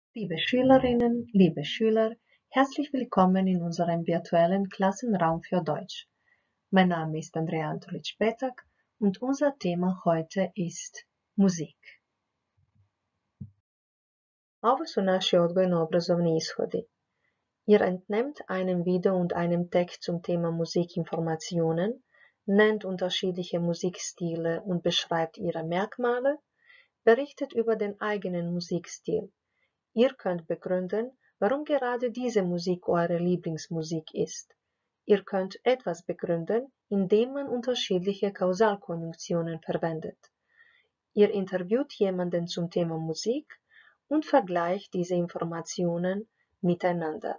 Liebe Schülerinnen, liebe Schüler, herzlich willkommen in unserem virtuellen Klassenraum für Deutsch. Mein Name ist Andrea Antolić-Petak und unser Thema heute ist Musik. Ovo su naši odgojno-obrazovni ishodi. Ihr entnehmt einem Video und einem Text zum Thema Musik Informationen, nennt unterschiedliche Musikstile und beschreibt ihre Merkmale, berichtet über den eigenen Musikstil. Ihr könnt begründen, warum gerade diese Musik eure Lieblingsmusik ist. Ihr könnt etwas begründen, indem man unterschiedliche Kausalkonjunktionen verwendet. Ihr interviewt jemanden zum Thema Musik und vergleicht diese Informationen miteinander.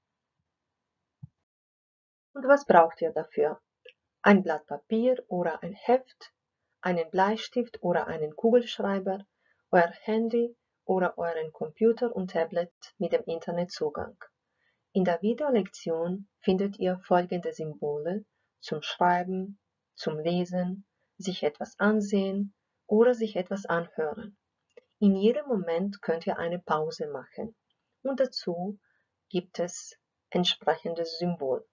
Und was braucht ihr dafür? Ein Blatt Papier oder ein Heft, einen Bleistift oder einen Kugelschreiber, euer Handy oder euren Computer und Tablet mit dem Internetzugang. In der Videolektion findet ihr folgende Symbole zum Schreiben, zum Lesen, sich etwas ansehen oder sich etwas anhören. In jedem Moment könnt ihr eine Pause machen und dazu gibt es entsprechendes Symbol.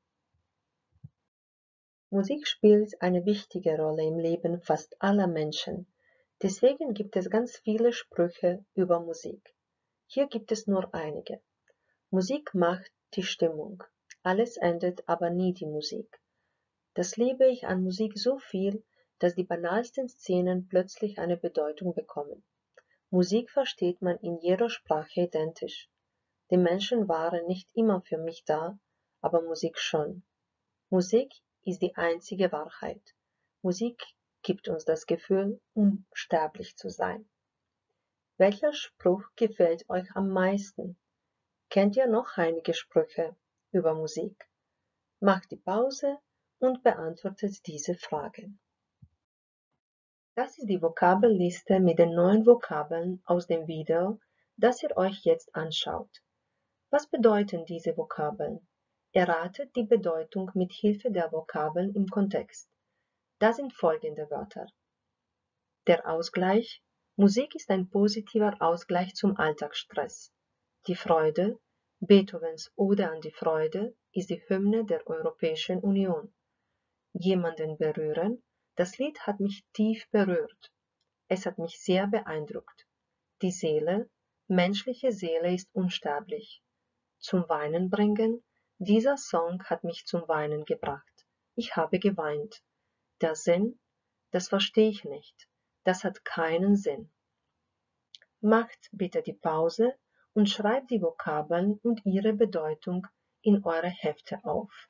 Musik spielt eine wichtige Rolle im Leben fast aller Menschen. Deswegen gibt es ganz viele Sprüche über Musik. Hier gibt es nur einige. Musik macht die Stimmung. Alles ändert aber nie die Musik. Das liebe ich an Musik so viel, dass die banalsten Szenen plötzlich eine Bedeutung bekommen. Musik versteht man in jeder Sprache identisch. Die Menschen waren nicht immer für mich da, aber Musik schon. Musik ist die einzige Wahrheit. Musik gibt uns das Gefühl, unsterblich zu sein. Welcher Spruch gefällt euch am meisten? Kennt ihr noch einige Sprüche über Musik? Macht die Pause und beantwortet diese Fragen. Das ist die Vokabelliste mit den 9 Vokabeln aus dem Video, das ihr euch jetzt anschaut. Was bedeuten diese Vokabeln? Erratet die Bedeutung mit Hilfe der Vokabeln im Kontext. Das sind folgende Wörter. Der Ausgleich. Musik ist ein positiver Ausgleich zum Alltagsstress. Die Freude. Beethovens Ode an die Freude ist die Hymne der Europäischen Union. Jemanden berühren. Das Lied hat mich tief berührt. Es hat mich sehr beeindruckt. Die Seele. Menschliche Seele ist unsterblich. Zum Weinen bringen. Dieser Song hat mich zum Weinen gebracht. Ich habe geweint. Der Sinn, das verstehe ich nicht. Das hat keinen Sinn. Macht bitte die Pause und schreibt die Vokabeln und ihre Bedeutung in eure Hefte auf.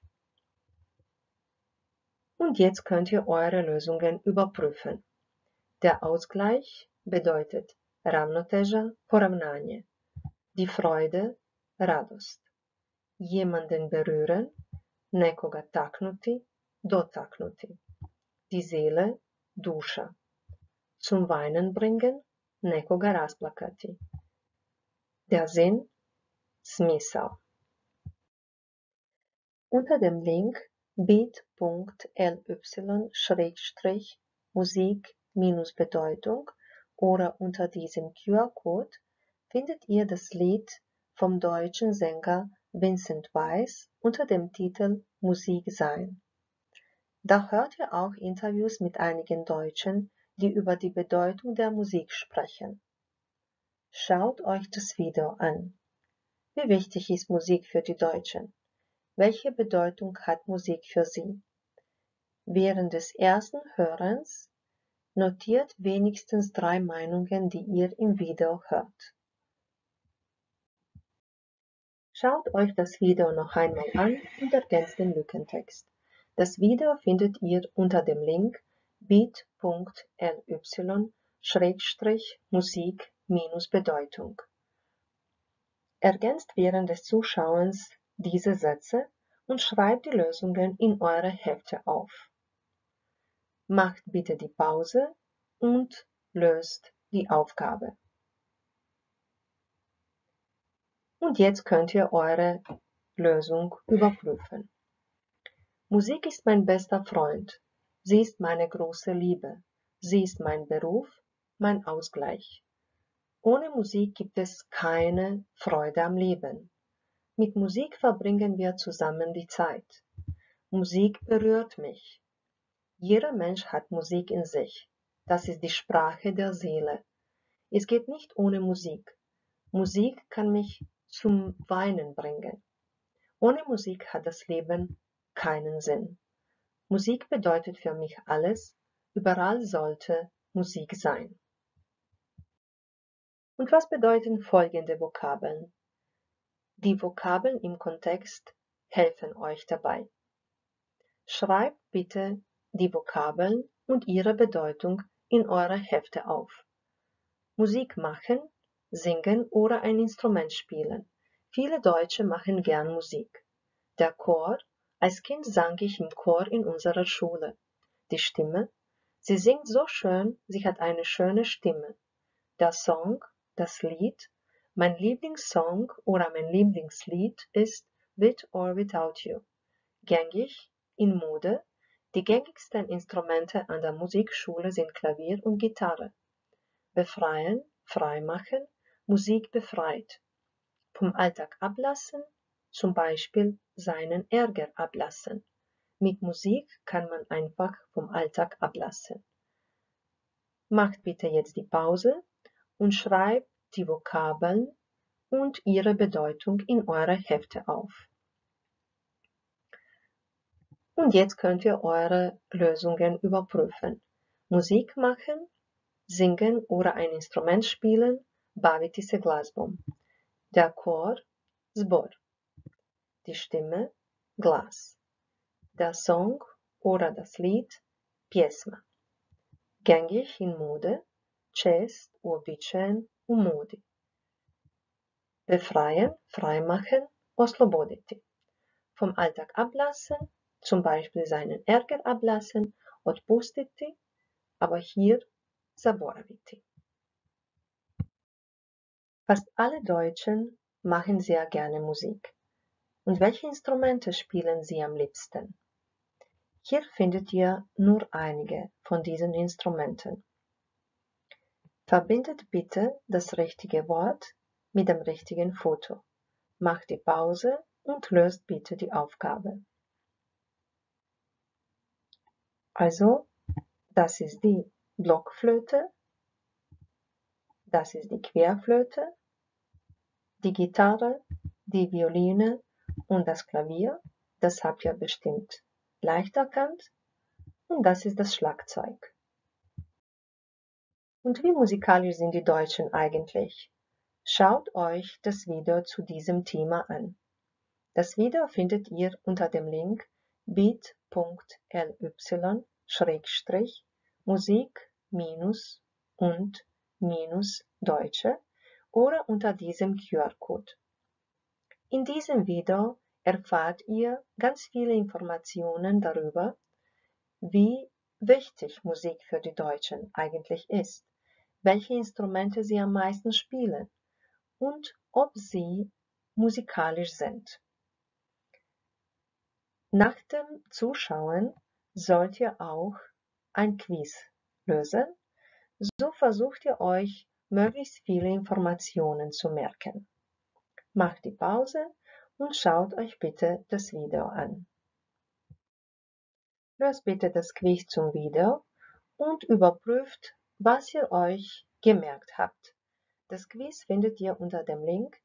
Und jetzt könnt ihr eure Lösungen überprüfen. Der Ausgleich bedeutet ravnoteža, poravnanje. Die Freude, radost. Jemanden berühren, nekoga taknuti, dotaknuti. Die Seele, duša. Zum Weinen bringen, nekoga rasplakati. Der Sinn, smisao. Unter dem Link bit.ly/Musik-Bedeutung oder unter diesem QR-Code findet ihr das Lied vom deutschen Sänger Vincent Weiss unter dem Titel Musik sein. Da hört ihr auch Interviews mit einigen Deutschen, die über die Bedeutung der Musik sprechen. Schaut euch das Video an. Wie wichtig ist Musik für die Deutschen? Welche Bedeutung hat Musik für sie? Während des ersten Hörens notiert wenigstens 3 Meinungen, die ihr im Video hört. Schaut euch das Video noch einmal an und ergänzt den Lückentext. Das Video findet ihr unter dem Link bit.ly/Musik-Bedeutung. Ergänzt während des Zuschauens diese Sätze und schreibt die Lösungen in eure Hefte auf. Macht bitte die Pause und löst die Aufgabe. Und jetzt könnt ihr eure Lösung überprüfen. Musik ist mein bester Freund. Sie ist meine große Liebe. Sie ist mein Beruf, mein Ausgleich. Ohne Musik gibt es keine Freude am Leben. Mit Musik verbringen wir zusammen die Zeit. Musik berührt mich. Jeder Mensch hat Musik in sich. Das ist die Sprache der Seele. Es geht nicht ohne Musik. Musik kann mich zum Weinen bringen. Ohne Musik hat das Leben keinen Sinn. Musik bedeutet für mich alles. Überall sollte Musik sein. Und was bedeuten folgende Vokabeln? Die Vokabeln im Kontext helfen euch dabei. Schreibt bitte die Vokabeln und ihre Bedeutung in eure Hefte auf. Musik machen, singen oder ein Instrument spielen. Viele Deutsche machen gern Musik. Der Chor, als Kind sang ich im Chor in unserer Schule. Die Stimme, sie singt so schön, sie hat eine schöne Stimme. Der Song, das Lied, mein Lieblingssong oder mein Lieblingslied ist With or Without You. Gängig, in Mode, die gängigsten Instrumente an der Musikschule sind Klavier und Gitarre. Befreien, freimachen, Musik befreit. Vom Alltag ablassen, zum Beispiel seinen Ärger ablassen. Mit Musik kann man einfach vom Alltag ablassen. Macht bitte jetzt die Pause und schreibt die Vokabeln und ihre Bedeutung in eure Hefte auf. Und jetzt könnt ihr eure Lösungen überprüfen. Musik machen, singen oder ein Instrument spielen, baviti se glazbom. Der Chor, zbor. Die Stimme, glas. Der Song oder das Lied, pjesma. Gängig in Mode, čest, uobičajen, u modi. Befreien, freimachen, osloboditi. Vom Alltag ablassen, zum Beispiel seinen Ärger ablassen, otpustiti, aber hier zaboraviti. Fast alle Deutschen machen sehr gerne Musik. Und welche Instrumente spielen sie am liebsten? Hier findet ihr nur einige von diesen Instrumenten. Verbindet bitte das richtige Wort mit dem richtigen Foto. Macht die Pause und löst bitte die Aufgabe. Also, das ist die Blockflöte, das ist die Querflöte, die Gitarre, die Violine und das Klavier, das habt ihr bestimmt leicht erkannt, und das ist das Schlagzeug. Und wie musikalisch sind die Deutschen eigentlich? Schaut euch das Video zu diesem Thema an. Das Video findet ihr unter dem Link bit.ly/musik-und-deutsche oder unter diesem QR-Code. In diesem Video erfahrt ihr ganz viele Informationen darüber, wie wichtig Musik für die Deutschen eigentlich ist, welche Instrumente sie am meisten spielen und ob sie musikalisch sind. Nach dem Zuschauen sollt ihr auch ein Quiz lösen, so versucht ihr euch möglichst viele Informationen zu merken. Macht die Pause und schaut euch bitte das Video an. Löst bitte das Quiz zum Video und überprüft, was ihr euch gemerkt habt. Das Quiz findet ihr unter dem Link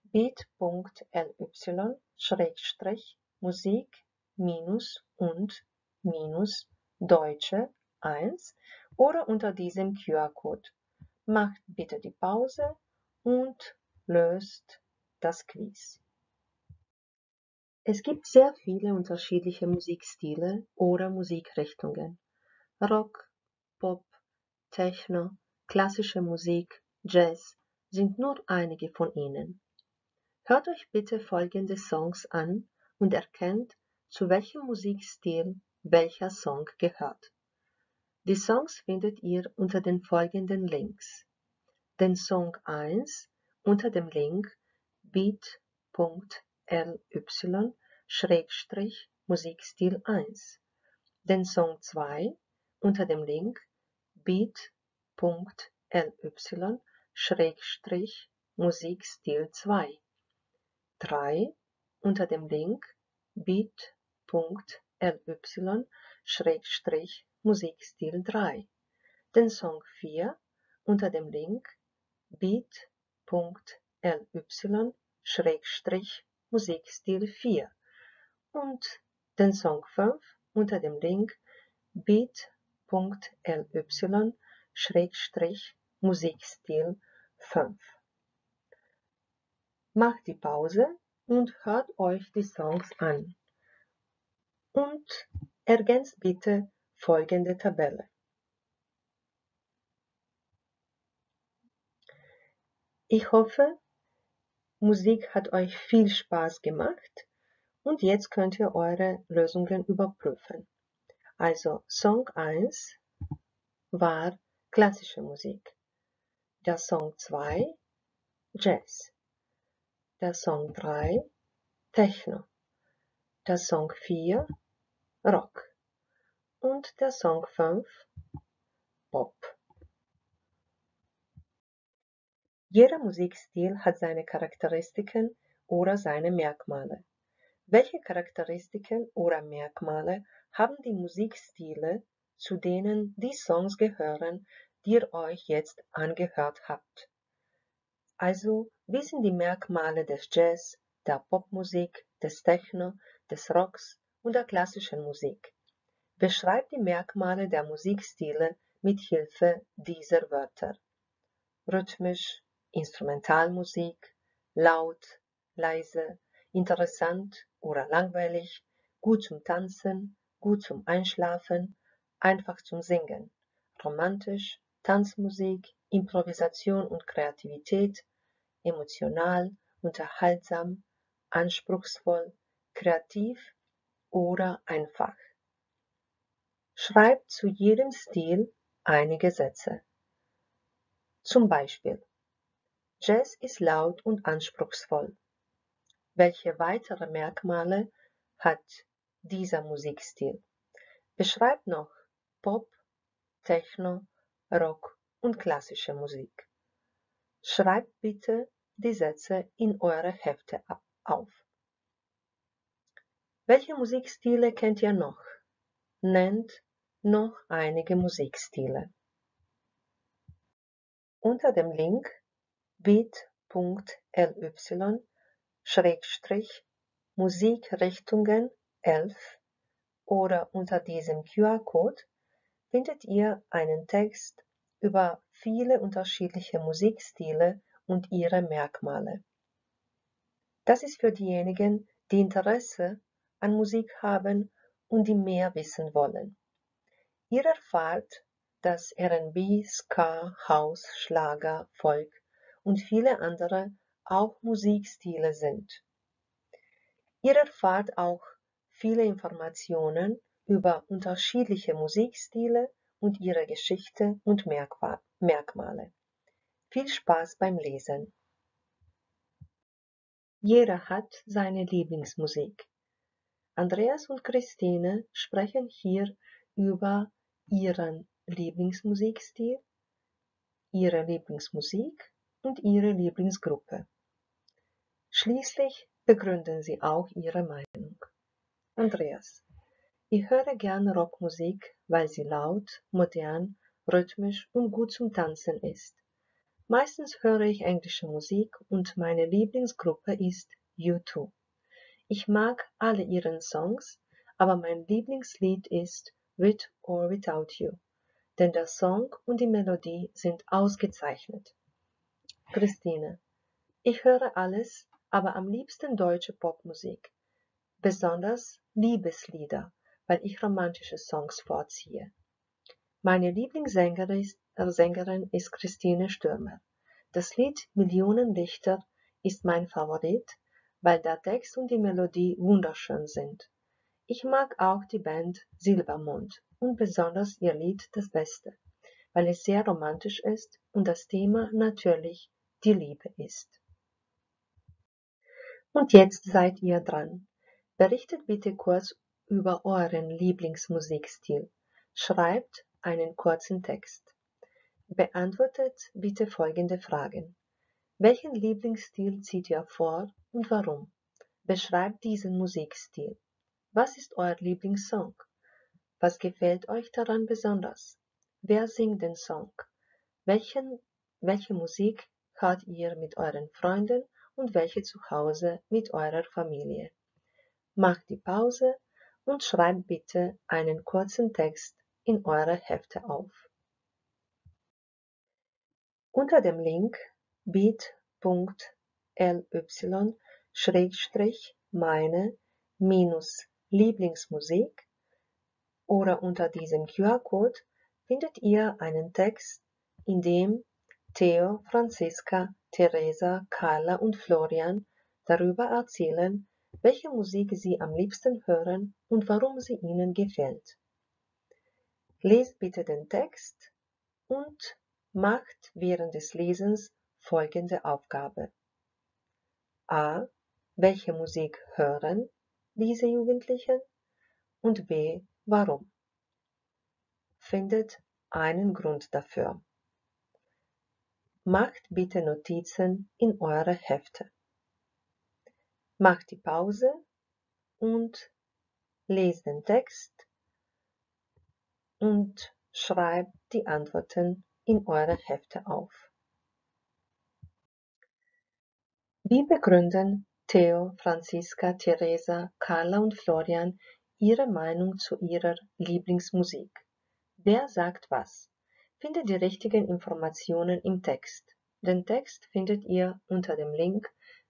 bit.ly/musik-und-deutsche 1 oder unter diesem QR-Code. Macht bitte die Pause und löst das Quiz. Es gibt sehr viele unterschiedliche Musikstile oder Musikrichtungen. Rock, Pop, Techno, klassische Musik, Jazz sind nur einige von ihnen. Hört euch bitte folgende Songs an und erkennt, zu welchem Musikstil welcher Song gehört. Die Songs findet ihr unter den folgenden Links. Den Song 1 unter dem Link bit.ly/Musikstil 1. Den Song 2 unter dem Link bit.ly/ Schrägstrich Musikstil 2. 3 unter dem Link bit.ly Schrägstrich Musikstil 3. Den Song 4 unter dem Link bit.ly Schrägstrich Musikstil 4 und den Song 5 unter dem Link bit.ly Schrägstrich Musikstil 5. Macht die Pause und hört euch die Songs an. Und ergänzt bitte folgende Tabelle. Ich hoffe, Musik hat euch viel Spaß gemacht und jetzt könnt ihr eure Lösungen überprüfen. Also Song 1 war klassische Musik, der Song 2 Jazz, der Song 3 Techno, der Song 4 Rock und der Song 5 Pop. Jeder Musikstil hat seine Charakteristiken oder seine Merkmale. Welche Charakteristiken oder Merkmale haben die Musikstile, zu denen die Songs gehören, die ihr euch jetzt angehört habt? Also, wie sind die Merkmale des Jazz, der Popmusik, des Techno, des Rocks und der klassischen Musik? Beschreibt die Merkmale der Musikstile mit Hilfe dieser Wörter. Rhythmisch, Instrumentalmusik, laut, leise, interessant oder langweilig, gut zum Tanzen, gut zum Einschlafen, einfach zum Singen, romantisch, Tanzmusik, Improvisation und Kreativität, emotional, unterhaltsam, anspruchsvoll, kreativ oder einfach. Schreibt zu jedem Stil einige Sätze. Zum Beispiel: Jazz ist laut und anspruchsvoll. Welche weitere Merkmale hat dieser Musikstil? Beschreibt noch Pop, Techno, Rock und klassische Musik. Schreibt bitte die Sätze in eure Hefte auf. Welche Musikstile kennt ihr noch? Nennt noch einige Musikstile. Unter dem Link bit.ly Schrägstrich Musikrichtungen 11 oder unter diesem QR-Code findet ihr einen Text über viele unterschiedliche Musikstile und ihre Merkmale. Das ist für diejenigen, die Interesse an Musik haben und die mehr wissen wollen. Ihr erfahrt, dass R&B, Ska, House, Schlager, Folk und viele andere auch Musikstile sind. Ihr erfahrt auch viele Informationen über unterschiedliche Musikstile und ihre Geschichte und Merkmale. Viel Spaß beim Lesen! Jeder hat seine Lieblingsmusik. Andreas und Christine sprechen hier über ihren Lieblingsmusikstil, ihre Lieblingsmusik und ihre Lieblingsgruppe. Schließlich begründen sie auch ihre Meinung. Andreas: Ich höre gern Rockmusik, weil sie laut, modern, rhythmisch und gut zum Tanzen ist. Meistens höre ich englische Musik und meine Lieblingsgruppe ist U2. Ich mag alle ihren Songs, aber mein Lieblingslied ist With or Without You, denn der Song und die Melodie sind ausgezeichnet. Christine: Ich höre alles, aber am liebsten deutsche Popmusik, besonders Liebeslieder, weil ich romantische Songs vorziehe. Meine Lieblingssängerin ist Christine Stürmer. Das Lied Millionen Lichter ist mein Favorit, weil der Text und die Melodie wunderschön sind. Ich mag auch die Band Silbermond und besonders ihr Lied Das Beste, weil es sehr romantisch ist und das Thema natürlich die Liebe ist. Und jetzt seid ihr dran. Berichtet bitte kurz über euren Lieblingsmusikstil. Schreibt einen kurzen Text. Beantwortet bitte folgende Fragen. Welchen Lieblingsstil zieht ihr vor und warum? Beschreibt diesen Musikstil. Was ist euer Lieblingssong? Was gefällt euch daran besonders? Wer singt den Song? Welche Musik hört ihr mit euren Freunden und welche zu Hause mit eurer Familie? Macht die Pause und schreibt bitte einen kurzen Text in eure Hefte auf. Unter dem Link bit.ly/meine-Lieblingsmusik oder unter diesem QR-Code findet ihr einen Text, in dem Theo, Franziska, Theresa, Carla und Florian darüber erzählen, welche Musik sie am liebsten hören und warum sie ihnen gefällt. Lest bitte den Text und macht während des Lesens folgende Aufgabe. A. Welche Musik hören diese Jugendlichen? Und B. Warum? Findet einen Grund dafür. Macht bitte Notizen in eure Hefte. Macht die Pause und lest den Text und schreibt die Antworten in eure Hefte auf. Wie begründen Theo, Franziska, Theresa, Carla und Florian ihre Meinung zu ihrer Lieblingsmusik? Wer sagt was? Findet die richtigen Informationen im Text. Den Text findet ihr unter dem Link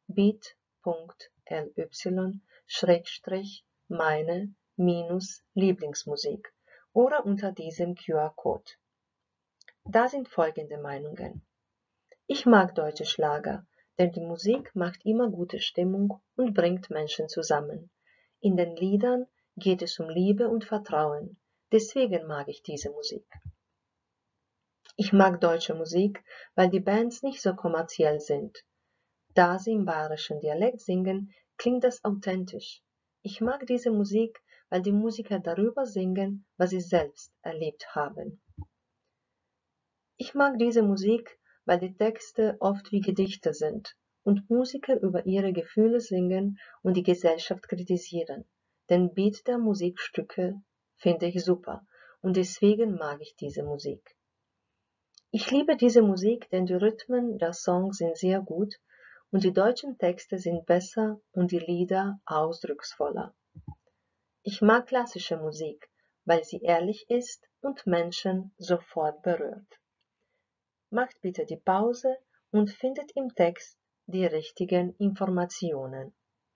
bit.ly/meine-Lieblingsmusik oder unter diesem QR-Code. Da sind folgende Meinungen. Ich mag deutsche Schlager, denn die Musik macht immer gute Stimmung und bringt Menschen zusammen. In den Liedern geht es um Liebe und Vertrauen, deswegen mag ich diese Musik. Ich mag deutsche Musik, weil die Bands nicht so kommerziell sind. Da sie im bayerischen Dialekt singen, klingt das authentisch. Ich mag diese Musik, weil die Musiker darüber singen, was sie selbst erlebt haben. Ich mag diese Musik, weil die Texte oft wie Gedichte sind und Musiker über ihre Gefühle singen und die Gesellschaft kritisieren. Den Beat der Musikstücke finde ich super und deswegen mag ich diese Musik. Ich liebe diese Musik, denn die Rhythmen der Songs sind sehr gut und die deutschen Texte sind besser und die Lieder ausdrucksvoller. Ich mag klassische Musik, weil sie ehrlich ist und Menschen sofort berührt. Macht bitte die Pause und findet im Text die richtigen Informationen.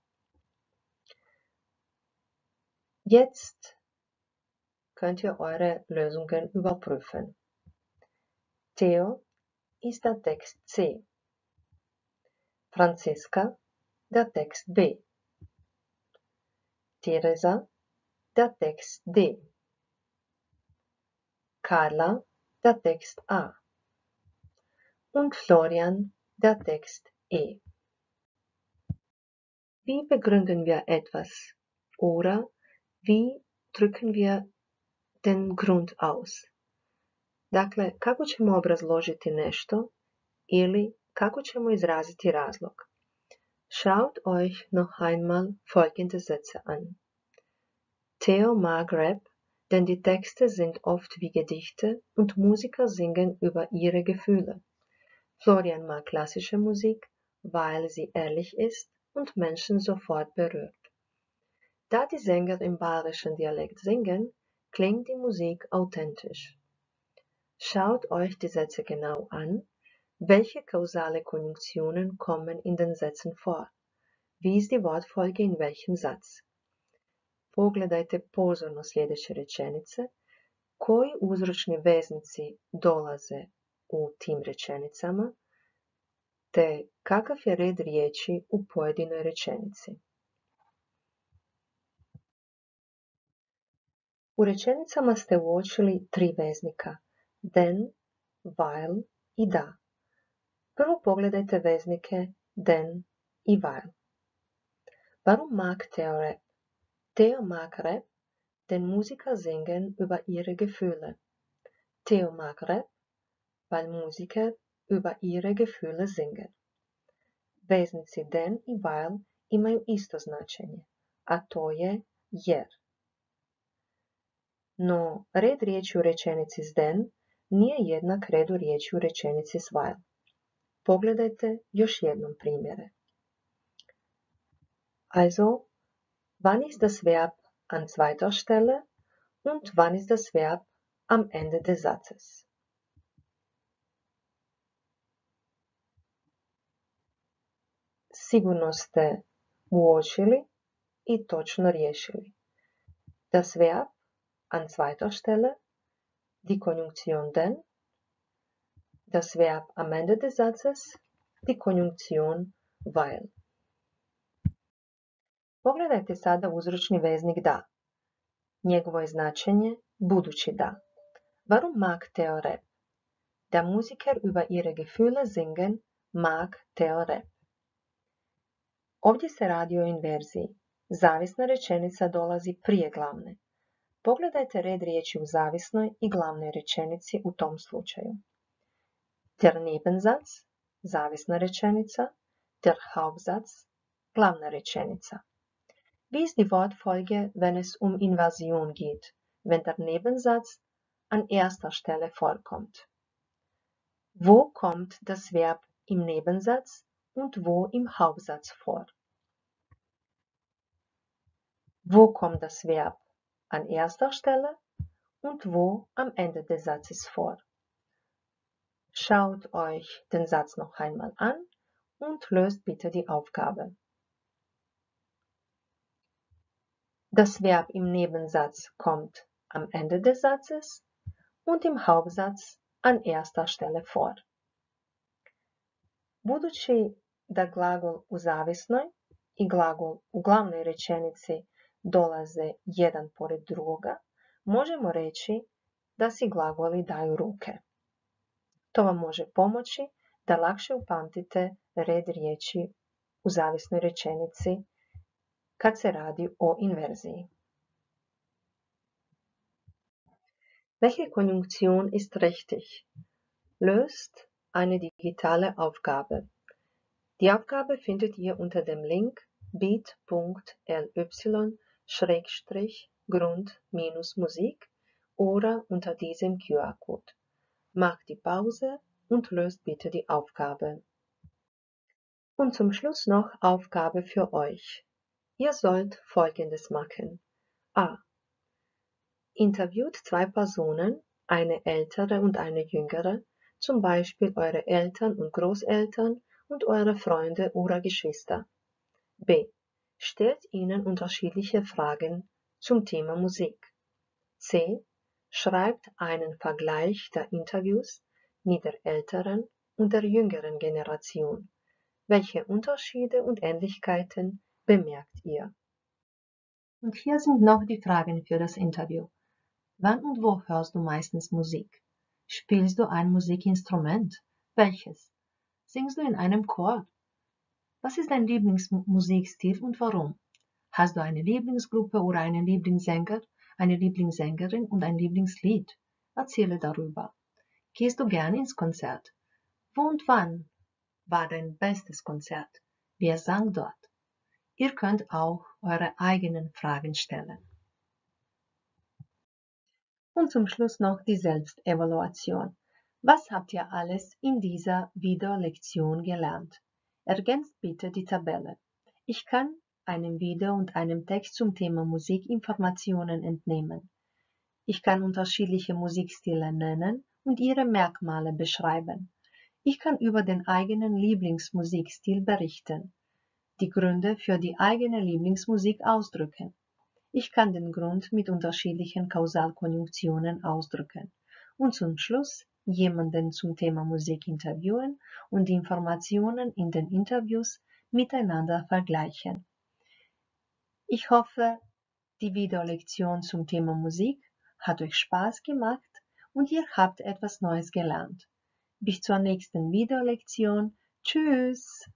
Jetzt könnt ihr eure Lösungen überprüfen. Theo ist der Text C. Franziska der Text B. Theresa der Text D. Carla der Text A. Und Florian der Text E. Wie begründen wir etwas? Oder wie drücken wir den Grund aus? Dakle, kako ćemo obrazložiti nešto ili kako ćemo izraziti razlog? Schaut euch noch einmal folgende Sätze an. Theo mag Rap, denn die Texte sind oft wie Gedichte und Musiker singen über ihre Gefühle. Florian mag klassische Musik, weil sie ehrlich ist und Menschen sofort berührt. Da die Sänger im bayerischen Dialekt singen, klingt die Musik authentisch. Schaut euch die Sätze genau an. Welche kausale Konjunktionen kommen in den Sätzen vor? Wie ist die Wortfolge in welchem Satz? Pogledajte pozorno sljedeće rečenice. Koji uzročni veznici dolaze u tim rečenicama, te kakav je red riječi u pojedinoj rečenici. U rečenicama ste uočili tri veznika, den, weil i da. Prvo pogledajte veznike den i weil. Warum mag Theo Rap? Theo mag Rap, denn Musiker singen über ihre Gefühle. Theo mag Rap, weil Musiker über ihre Gefühle singen. Veznici den I while imaju isto značenje, a to je jer. No, red riječi u rečenici s den nije jednak redu riječi u rečenici s while. Pogledajte još jednom primjere. Also, wann ist das Verb an zweiter Stelle und wann ist das Verb am Ende des Satzes? Sigurno ste uočili i točno riješili. Das Verb an zweiter Stelle, die Konjunktion den, das Verb am Ende des Satzes, die Konjunktion weil. Pogledajte sada uzročni veznik da. Njegovo je značenje budući da. Warum mag Theo Rap? Der Musiker über ihre Gefühle singen mag Theo Rap. Ovdje se radi o inverziji. Zavisna rečenica dolazi prije glavne. Pogledajte red riječi u zavisnoj i glavnoj rečenici u tom slučaju. Der Nebensatz, zavisna rečenica, der Hauptsatz, glavna rečenica. Wie ist die Wortfolge, wenn es um Inversion geht, wenn der Nebensatz an erster Stelle vorkommt? Wo kommt das Verb im Nebensatz und wo im Hauptsatz vor? Wo kommt das Verb an erster Stelle und wo am Ende des Satzes vor? Schaut euch den Satz noch einmal an und löst bitte die Aufgabe. Das Verb im Nebensatz kommt am Ende des Satzes und im Hauptsatz an erster Stelle vor. Budući da glagol u zavisnoj i glagol u glavnoj rečenici dolaze jedan pored drugoga, možemo reći da si glagoli daju ruke. To vam može pomoći da lakše upamtite red riječi u zavisnoj rečenici kad se radi o inverziji. Welche Konjunktion ist richtig? Löst eine digitale Aufgabe. Die Aufgabe findet ihr unter dem Link bit.ly/Grund-Musik oder unter diesem QR-Code. Macht die Pause und löst bitte die Aufgabe. Und zum Schluss noch Aufgabe für euch. Ihr sollt Folgendes machen. A. Interviewt zwei Personen, eine ältere und eine jüngere, zum Beispiel eure Eltern und Großeltern und eure Freunde oder Geschwister. B. Stellt ihnen unterschiedliche Fragen zum Thema Musik. C. Schreibt einen Vergleich der Interviews mit der älteren und der jüngeren Generation. Welche Unterschiede und Ähnlichkeiten bemerkt ihr? Und hier sind noch die Fragen für das Interview. Wann und wo hörst du meistens Musik? Spielst du ein Musikinstrument? Welches? Singst du in einem Chor? Was ist dein Lieblingsmusikstil und warum? Hast du eine Lieblingsgruppe oder einen Lieblingssänger, eine Lieblingssängerin und ein Lieblingslied? Erzähle darüber. Gehst du gern ins Konzert? Wo und wann war dein bestes Konzert? Wer sang dort? Ihr könnt auch eure eigenen Fragen stellen. Und zum Schluss noch die Selbstevaluation. Was habt ihr alles in dieser Videolektion gelernt? Ergänzt bitte die Tabelle. Ich kann einem Video und einem Text zum Thema Musik Informationen entnehmen. Ich kann unterschiedliche Musikstile nennen und ihre Merkmale beschreiben. Ich kann über den eigenen Lieblingsmusikstil berichten, die Gründe für die eigene Lieblingsmusik ausdrücken. Ich kann den Grund mit unterschiedlichen Kausalkonjunktionen ausdrücken und zum Schluss jemanden zum Thema Musik interviewen und die Informationen in den Interviews miteinander vergleichen. Ich hoffe, die Videolektion zum Thema Musik hat euch Spaß gemacht und ihr habt etwas Neues gelernt. Bis zur nächsten Videolektion. Tschüss!